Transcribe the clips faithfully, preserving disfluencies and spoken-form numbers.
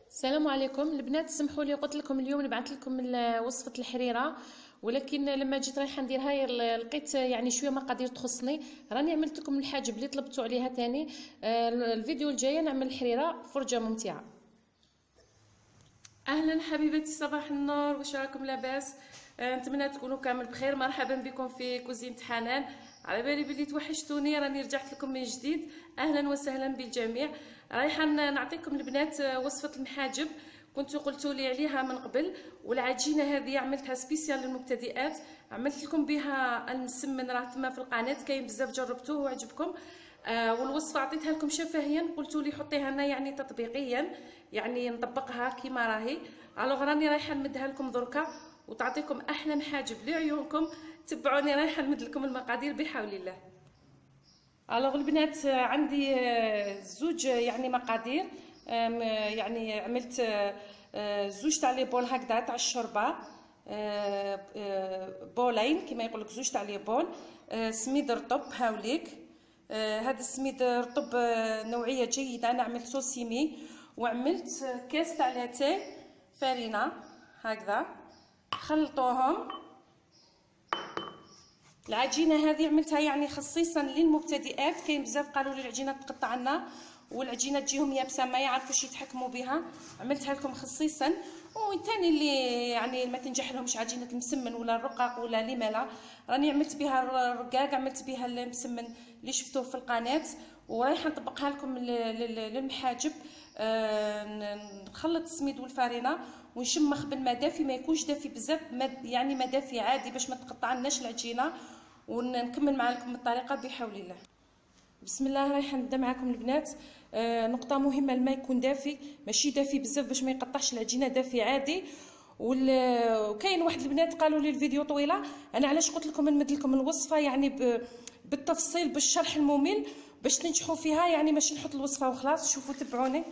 السلام عليكم البنات، سمحوا لي قلت لكم اليوم نبعث لكم ال- وصفه الحريره، ولكن لما جيت رايحه نديرها ي- لقيت يعني شويه مقادير تخصني. راني عملت لكم الحاجب اللي طلبتوا عليها ثاني. الفيديو الجاي نعمل الحريره فرجه ممتعه. اهلا حبيبتي، صباح النور، واش راكم لاباس؟ آه، نتمنى تكونوا كامل بخير. مرحبا بكم في كوزينة حنان. على بالي بلي توحشتوني، راني رجعت لكم من جديد. اهلا وسهلا بالجميع. رايحه نعطيكم البنات وصفه المحاجب، كنتوا قلتوا لي عليها من قبل. والعجينه هذه عملتها سبيسيال للمبتدئات، عملت لكم بها المسمن، راه تما في القناه كاين بزاف، جربتوه وعجبكم. آه والوصفه عطيتها لكم شفهيا، قلتوا لي حطيها لنا يعني تطبيقيا، يعني نطبقها كيما راهي. الوغ راني رايحه نمدها لكم دركا وتعطيكم احلى محاجب لعيونكم. تبعوني، رايحه نمد لكم المقادير بحول الله. الوغ البنات، عندي زوج يعني مقادير. يعني عملت زوج تاع لي بول هكذا تاع الشوربه، بولين كما يقولك، زوج تاع لي بول. سميد رطب هاوليك، هذا السميد رطب نوعيه جيده. انا عملت سوسيمي، وعملت كاس تاع لاتاي فرينه هكذا، خلطوهم. العجينه هذه عملتها يعني خصيصا للمبتدئات، كاين بزاف قالوا لي العجينه تقطع لنا والعجينه تجيهم يابسه ما يعرفوش يتحكموا بها، عملتها لكم خصيصا. وثاني اللي يعني ما تنجح لهمش عجينه المسمن ولا الرقاق ولا لما، راني عملت بها الرقاق، عملت بها المسمن اللي شفتوه في القناه، ورايحه نطبقها لكم للمحاجب. نخلط السميد والفارينه ونشمخ بالماء دافي، ما يكونش دافي بزاف، يعني ما دافي عادي باش ما تقطع لناش العجينه. ونكمل معكم الطريقه بحول الله. بسم الله، رايحه نبدا معكم البنات. آه نقطه مهمه، الماء يكون دافي، ماشي دافي بزاف باش ما يقطعش العجينه، دافي عادي. وكاين واحد البنات قالوا لي الفيديو طويله، انا علاش قلت لكم نمد لكم الوصفه يعني بالتفصيل بالشرح الممل باش تنجحوا فيها، يعني ماشي نحط الوصفه وخلاص. شوفوا تبعوني.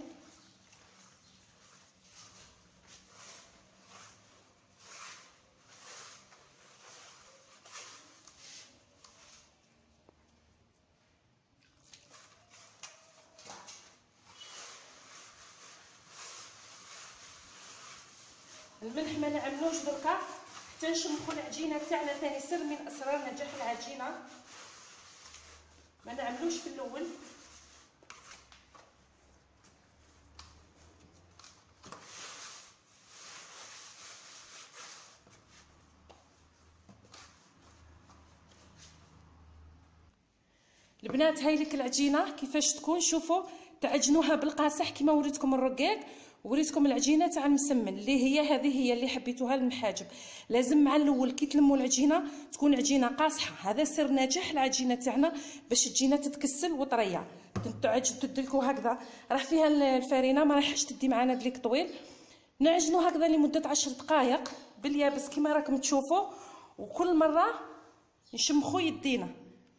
الملح ما نعملوش دركا حتى نشمخوا العجينه تاعنا، ثاني سر من اسرار نجاح العجينه، ما نعملوش في الاول. البنات هاي لك العجينه كيفاش تكون، شوفوا تعجنوها بالقاصح كما وريتكم الرقاق، وريتكم العجينه تاع المسمن اللي هي هذه هي اللي حبيتوها للمحاجب. لازم مع الاول كي تلموا العجينه تكون عجينه قاصحه، هذا سر نجاح العجينه تاعنا باش تجينا تتكسل وطريه. تعجن تدلكو هكذا، راه فيها الفارينه ما راحش تدي معنا دليك طويل. نعجنو هكذا لمده عشر دقائق باليابس كما راكم تشوفوا، وكل مره نشمخو يدينا.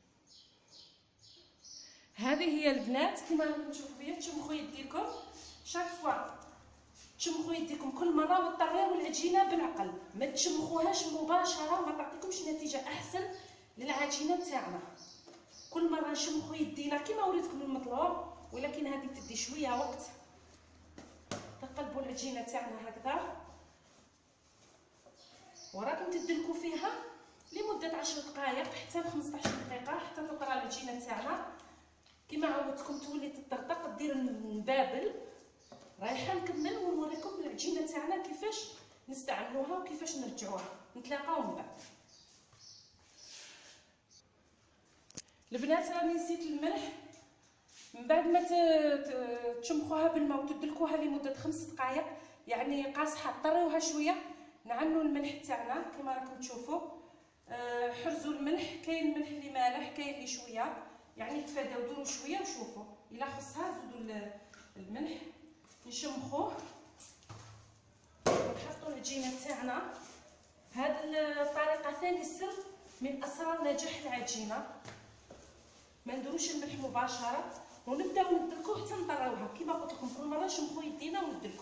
هذه هي البنات كما راكم تشوفوا بيا، تشمخوا يديكم شاك فوا، تشمخوا يديكم كل مره وطريو العجينه بالعقل، ما تشمخوهاش مباشره، ما تعطيكمش نتيجه احسن للعجينه تاعنا. كل مره نشمخوا يدينا كما وريتكم المطلوب، ولكن هذه تدي شويه وقت. تقلبوا العجينه تاعنا هكذا، وراكم تدلكوا فيها لمده عشر دقائق حتى ل خمسطاش دقيقه حتى تطرى العجينه تاعنا. كما عودتكم تولي تطرطق دير نبابل. رايحه نكمل ونوريكم العجينه تاعنا كيفاش نستعملوها وكيفاش نرجعوها. نتلاقاو من بعد. البنات راني نسيت الملح، من بعد ما تشمخوها بالماء وتدلكوها لمده خمس دقائق يعني قاصحه، طريوها شويه، نعملوا الملح تاعنا كما راكم تشوفوا. أه حرزوا الملح، كاين الملح اللي مالح كاين اللي شويه، يعني تفاداو ديروا شويه وشوفوا، الا خصها زيدوا الملح. نشمخوه ونحطوا العجينه تاعنا. هذه الطريقه ثاني سر من اسرار نجاح العجينه، ما نديروش الملح مباشره ونبداو ندلكوه حتى نطروها. كما قلت لكم كل مره نشمخوا يدينا وندلكو.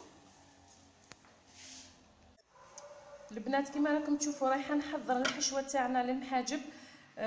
البنات كما راكم تشوفوا رايحه نحضر الحشوه تاعنا للمحاجب.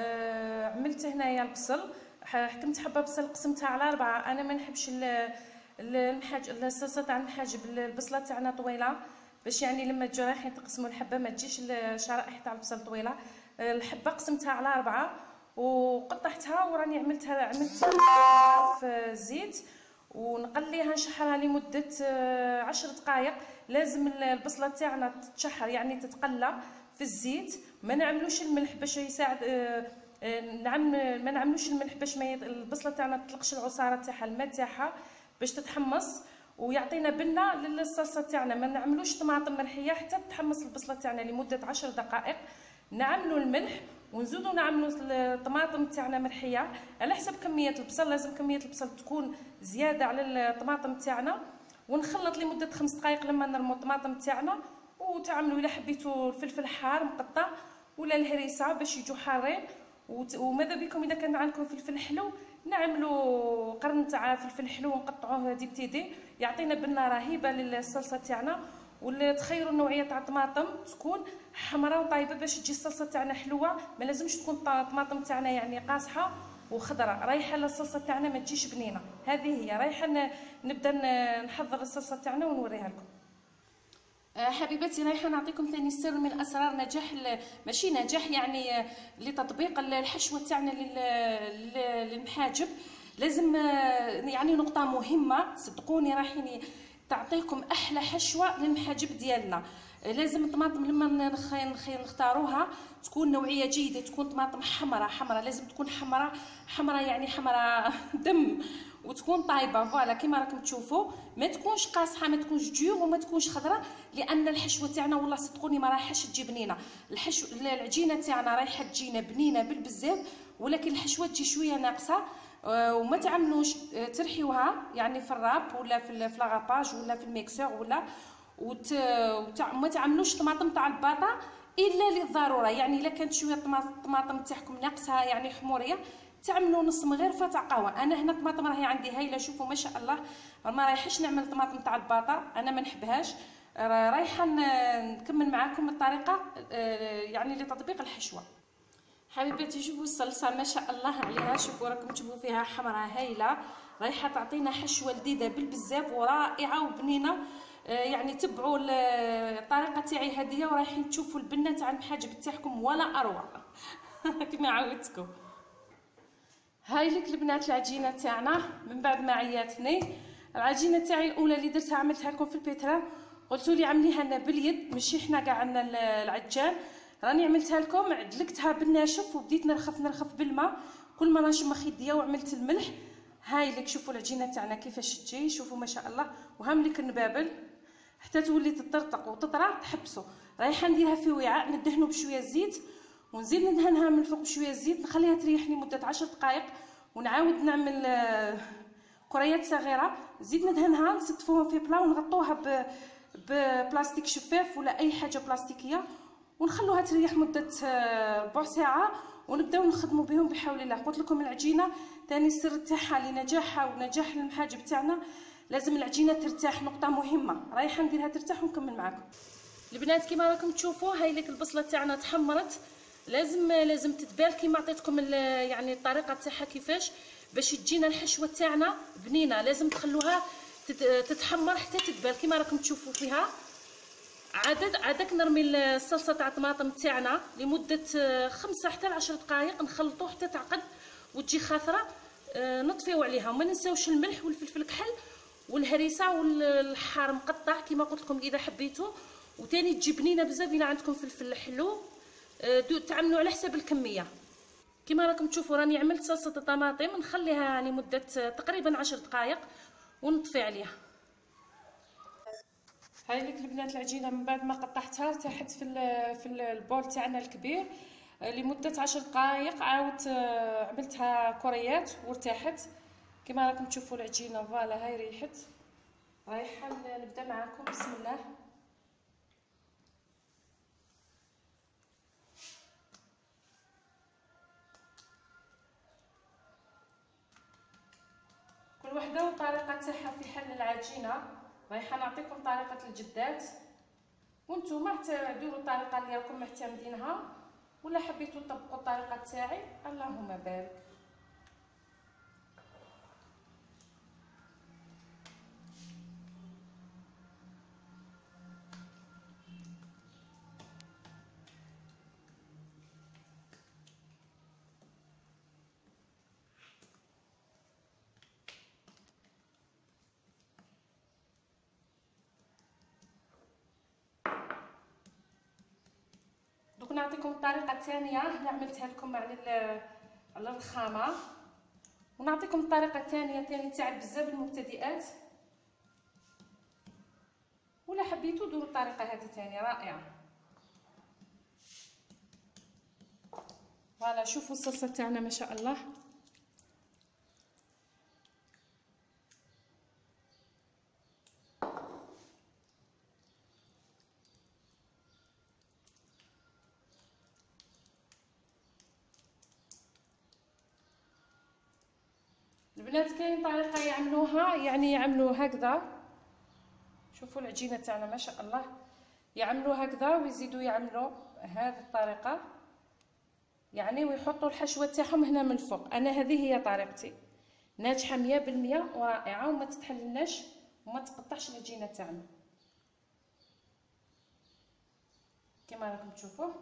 آه عملت هنايا البصل، حكمت حبه بصل قسمتها على اربعه، انا ما نحبش المحاج الصلصه تاع المحاجب البصله تاعنا طويله، باش يعني لما تجوا رايحين تقسموا الحبه ما تجيش الشرائح تاع البصل طويله. الحبه قسمتها على أربعة وقطعتها، وراني عملتها عملتها في الزيت ونقليها نشحرها لمده عشر دقائق. لازم البصله تاعنا تتشحر يعني تتقلى في الزيت، ما نعملوش الملح باش يساعد نعم ما نعملوش الملح باش ما البصله تاعنا تطلقش العصاره تاعها الماء تاعها باش تتحمص ويعطينا بنه للصلصه تاعنا. ما نعملوش طماطم مرحيه حتى تحمص البصله تاعنا لمده عشر دقائق. نعملوا الملح ونزيدوا نعملوا الطماطم تاعنا مرحيه على حسب كميه البصل. لازم كميه البصل تكون زياده على الطماطم تاعنا، ونخلط لمده خمس دقائق لما نرموا الطماطم تاعنا. وتعملوا الا حبيتوا الفلفل حار مقطع ولا الهريسه باش يجوا حارين. وماذا بكم اذا كان عندكم فلفل حلو نعملوا قرن تاع فلفل حلو ونقطعوه دي بتيدي يعطينا بنه رهيبه للصلصه تاعنا. وتخيروا النوعيه تاع الطماطم تكون حمراء وطايبه باش تجي الصلصه تاعنا حلوه. ما لازمش تكون الطماطم تاعنا يعني قاصحه وخضراء، رايحه للصلصه تاعنا ما تجيش بنينه. هذه هي رايحه نبدا نحضر الصلصه تاعنا ونوريها لكم. حبيباتي رايحه نعطيكم ثاني سر من اسرار نجاح ماشي نجاح يعني لتطبيق الحشوه تاعنا للمحاجب. لازم يعني نقطه مهمه صدقوني رايحين تعطيكم احلى حشوه للمحاجب ديالنا. لازم الطماطم لما نختاروها تكون نوعيه جيده، تكون طماطم حمراء حمراء لازم تكون حمراء حمراء يعني حمراء دم وتكون طايبه فوالا كيما راكم تشوفوا. ما تكونش قاصحه ما تكونش جيوغ وما تكونش خضراء، لان الحشوه تاعنا والله صدقوني ما رايحاش تجي بنينه. الحشو العجينه تاعنا رايحه تجينا بنينه بالبزاف، ولكن الحشوه تجي شويه ناقصه. وما تعملوش ترحيوها يعني في الراب ولا في لاغاباج ولا في الميكسور ولا وت... وما تعملوش طماطم تاع الباطا الا للضروره. يعني الا كانت شويه الطماطم تاعكم ناقصها يعني حموريه تعملوا نص مغرفه تاع قهوه. انا هنا الطماطم راهي عندي هايله شوفوا ما شاء الله. ما رايحش نعمل طماطم تاع الباطا انا ما نحبهاش. رايحه نكمل معاكم الطريقه يعني لتطبيق الحشوه. حبيباتي شوفوا الصلصه ما شاء الله عليها، شوفوا راكم تشوفوا فيها حمراء هايله، رايحه تعطينا حشوه لذيذه بالبزاف ورائعه وبنينه. يعني تبعوا الطريقه تاعي هذه ورايحين تشوفوا البنه تاع المحاجب تاعكم ولا اروع كما عودتكم. هاي لك البنات العجينه تاعنا من بعد ما عياتني. العجينه تاعي الاولى اللي درتها عملتها لكم في البيترا، قلتوا لي عمليها لنا باليد ماشي حنا كاع عندنا العجان. راني عملتها لكم عدلكتها بالناشف وبديت نرخف نرخف بالماء كل ما نشمخ يديا وعملت الملح. هاي لك شوفوا العجينه تاعنا كيفاش تجي شوفوا ما شاء الله. وهم لك النبابل حتى تولي تطرطق وتطرى تحبسوا. رايحه نديرها في وعاء ندهنه بشويه زيت ونزيد ندهنها من الفوق بشويه زيت نخليها تريح لمده عشر دقائق ونعاود نعمل كريات صغيره نزيد ندهنها نستفوهم في بلا ونغطوها ب ببلاستيك شفاف ولا اي حاجه بلاستيكيه ونخلوها تريح مده ربع ساعه ونبداو نخدموا بهم بحول الله. قلت لكم العجينه ثاني السر تاعها لنجاحها ونجاح المحاجب تاعنا لازم العجينه ترتاح، نقطه مهمه رايحه نديرها ترتاح ونكمل معكم. البنات كيما راكم تشوفوا هاي لك البصله تاعنا تحمرت، لازم لازم تتبال كيما عطيتكم يعني الطريقه تاعها كيفاش باش تجينا الحشوه تاعنا بنينه. لازم تخلوها تتحمر حتى تتبال كيما راكم تشوفوا فيها. عدد عادك نرمي الصلصه تاع الطماطم تاعنا لمده خمسة حتى عشر دقائق نخلطوه حتى تعقد وتجي خاثره. نطفيو عليها وما ننساوش الملح والفلفل الكحل والهريسه والحار مقطع كيما قلت لكم اذا حبيتوا. وثاني تجي بنينه بزاف الا عندكم فلفل حلو تعملوا على حسب الكميه. كيما راكم تشوفوا راني عملت صلصه الطماطم نخليها يعني مده تقريبا عشر دقائق ونطفي عليها. هاي لك البنات العجينه من بعد ما قطعتها ارتاحت في في البول تاعنا الكبير لمده عشر دقائق. عاودت عملتها كريات وارتاحت كيما راكم تشوفوا العجينه فوالا هاي ريحت. رايحه نبدا معكم بسم الله. كل وحده والطريقه تاعها في حل العجينه. رايحه نعطيكم طريقه الجدات وانتم ديروا الطريقه اللي راكم معتمدينها ولا حبيتوا تطبقوا الطريقه تاعي اللهم بارك. لكم الطريقه الثانيه اللي عملتها لكم على على الرخامه، ونعطيكم الطريقه الثانيه ثاني تاع بزاف المبتدئات، ولا حبيتوا دوروا الطريقه هذه ثاني رائعه. فوالا شوفوا الصلصه تاعنا ما شاء الله. البنات كاين طريقه يعملوها، يعني يعملوا هكذا، شوفوا العجينه تاعنا ما شاء الله، يعملوا هكذا ويزيدوا يعملوا هذه الطريقه، يعني ويحطوا الحشوه تاعهم هنا من الفوق. انا هذه هي طريقتي، ناجحه مية بالمية ورائعه وما تتحللناش وما تقطعش العجينه تاعنا كما راكم تشوفوا.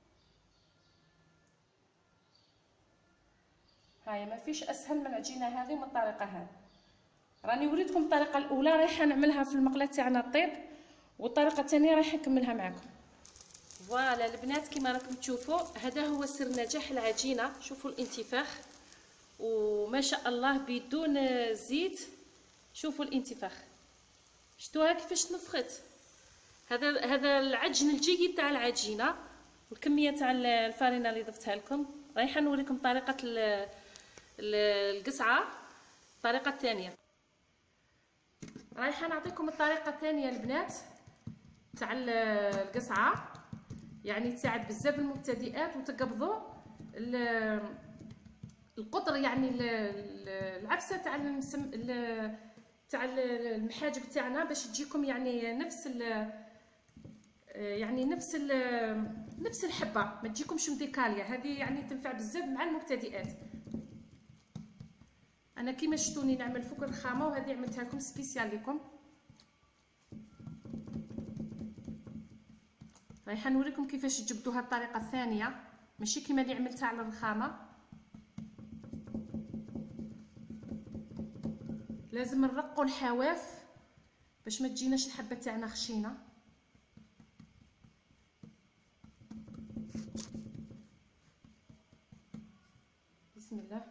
هاي ما فيش اسهل من العجينه هذه من الطريقه هذه. راني وريتكم الطريقه الاولى رايحه نعملها في المقله تاعنا الطيب، والطريقه الثانيه رايحه نكملها معكم. فوالا البنات كما راكم تشوفوا هذا هو سر نجاح العجينه. شوفوا الانتفاخ وما شاء الله بدون زيت. شوفوا الانتفاخ، شفتوها كيفاش تنفخت. هذا هذا العجن الجيد تاع العجينه، والكميه تاع الفارينه اللي ضفتها لكم. رايحه نوريكم طريقه القصعه الطريقه الثانيه. رايحه نعطيكم الطريقه الثانيه البنات تاع القصعه، يعني تساعد بزاف المبتدئات وتقبضوا القطر، يعني العفسه تاع تاع المحاجب تاعنا باش تجيكم يعني نفس يعني نفس نفس الحبه، ما تجيكمش مديكاليه. هذه يعني تنفع بزاف مع المبتدئات. انا كيما شفتوني نعمل فوق الرخامه، وهذه عملتها لكم سبيسيال لكم. رايحه نوريكم كيفاش تجبدوها الطريقه الثانيه، ماشي كيما اللي عملتها على الرخامه. لازم نرقوا الحواف باش ما تجيناش الحبه تاعنا خشينه. بسم الله.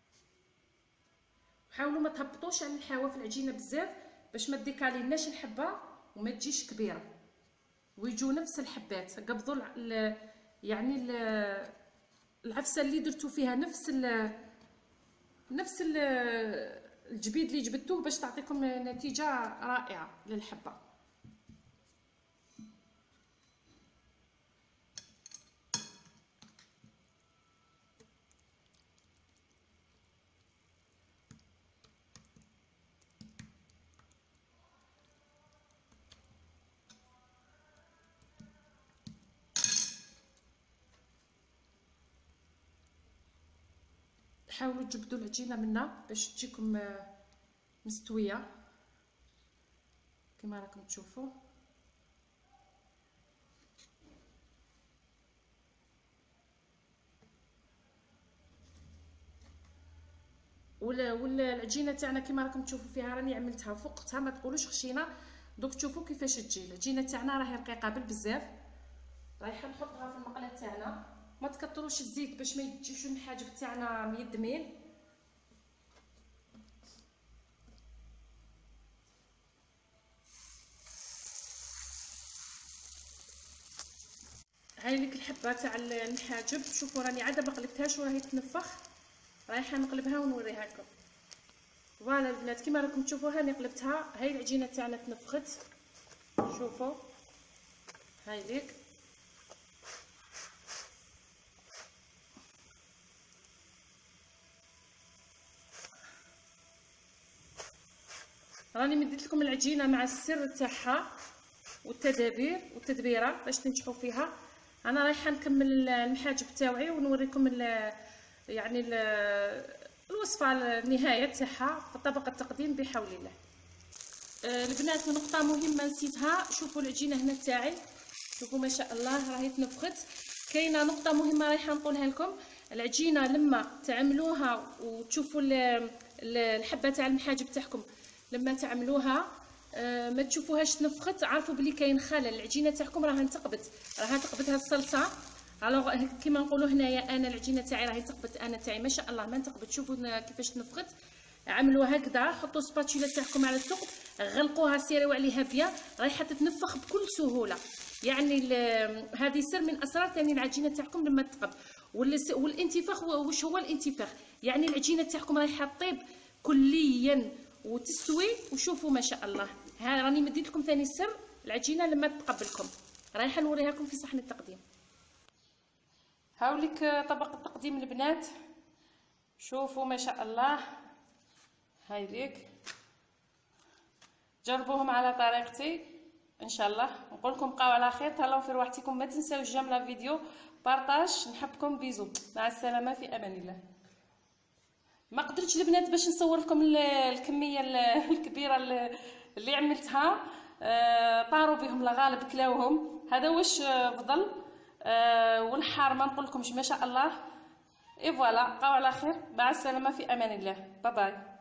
حاولوا ما تهبطوش على الحواف العجينه بزاف باش ما ديكاليناش الحبه وما تجيش كبيره، ويجوا نفس الحبات. قبضوا ال يعني ال العفسه اللي درتو فيها نفس ال نفس ال الجبيد اللي جبدتوه باش تعطيكم نتيجه رائعه للحبه. حاولوا تجبدوا العجينه منا باش تجيكم مستويه كما راكم تشوفوا. ولا ولا العجينه تاعنا كما راكم تشوفوا فيها راني عملتها فوقتها، ما تقولوش خشينه. دوك تشوفوا كيفاش تجي العجينه تاعنا، راهي رقيقه بزاف. رايحه نحطها في المقله تاعنا. ما تكثروش الزيت باش ما يجيوش الحاجب تاعنا ميدمين. هاي لك الحبه تاع المحاجب. شوفوا راني عاد ما قلبتهاش وراهي تنفخ. رايحه نقلبها ونوريها لكم. فوالا البنات كيما راكم تشوفوا هاني قلبتها. هاي العجينه تاعنا تنفخت. شوفوا هاي ليك. راني مديت لكم العجينه مع السر تاعها والتدابير والتدبيره باش تنجحوا فيها. انا رايحه نكمل المحاجب تاوعي ونوريكم ال يعني ال الوصفه النهايه تاعها في طبق التقديم بحول الله. آه البنات نقطه مهمه نسيتها. شوفوا العجينه هنا تاعي، شوفوا ما شاء الله راهي تنفخت. كاينه نقطه مهمه رايحه نقولها لكم. العجينه لما تعملوها وتشوفوا الحبه تاع المحاجب تاعكم لما تعملوها آه ما تشوفوهاش تنفخت، عارفوا بلي كاين خلل. العجينه تاعكم راها تقبت راها تقبتها الصلصه، الوغ كيما نقولوا هنايا انا العجينه تاعي راهي تقبت، انا تاعي ما شاء الله ما تقبت. شوفوا كيفاش تنفخت. عملوا هكذا، حطوا سباتشولا تاعكم على الثقب، غلقوها، سيروا عليها بيان، رايحه تتنفخ بكل سهوله. يعني هذه سر من اسرار ثاني العجينه تاعكم لما تقب. والانتفاخ، واش هو الانتفاخ؟ يعني العجينه تاعكم رايحه طيب كليا وتستوي. وشوفوا ما شاء الله، ها راني مديت لكم ثاني سر العجينه لما تقبلكم. رايحه نوريها لكم في صحن التقديم. هاوليك طبق التقديم البنات، شوفوا ما شاء الله. هاي ليك، جربوهم على طريقتي ان شاء الله. نقول لكم بقاو على خير، تهلاو في رواحتكم، ما تنساوش جيم لا فيديو، بارطاج. نحبكم، بيزو، مع السلامه، في امان الله. ما قدرتش البنات باش نصور لكم الكميه الكبيره اللي عملتها، طاروا بهم الغالب، كلاوهم. هذا واش فضل، والحار ما نقول لكمش ما شاء الله. اي فوالا، بقاو على خير، مع السلامه، في امان الله، باي باي.